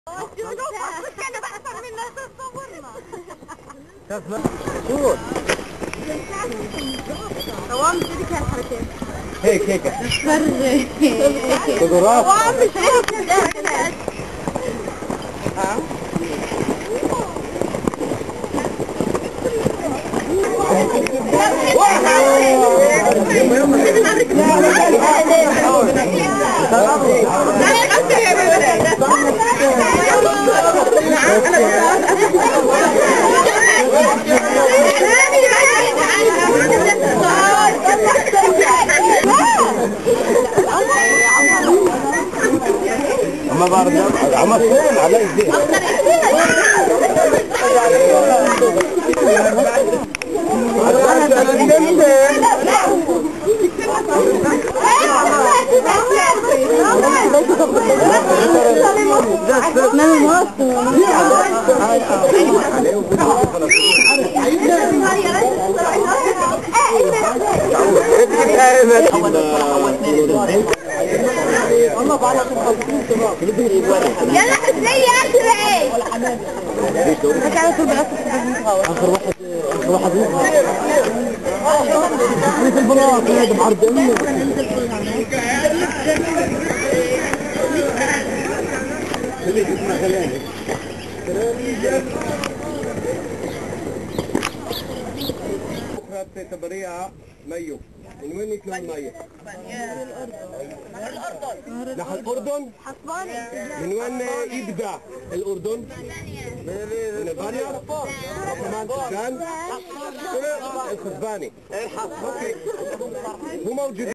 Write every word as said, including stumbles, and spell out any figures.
كان احسن منا تصورنا. شوف دوام كده كان حركات هيك هيك فرغي قدرات دوام مش هيك ها ما بعرف عمر فين على ايديه يلا حسنية يا اخي اخر واحد اخر واحد في البلاط هذا بعرض امه تبريها ميو من وين يطلع المية؟ نحو الأردن؟ حصباني من وين يبدأ الأردن؟ من ألبانيا؟ كمان سكان؟ الحسباني هو موجود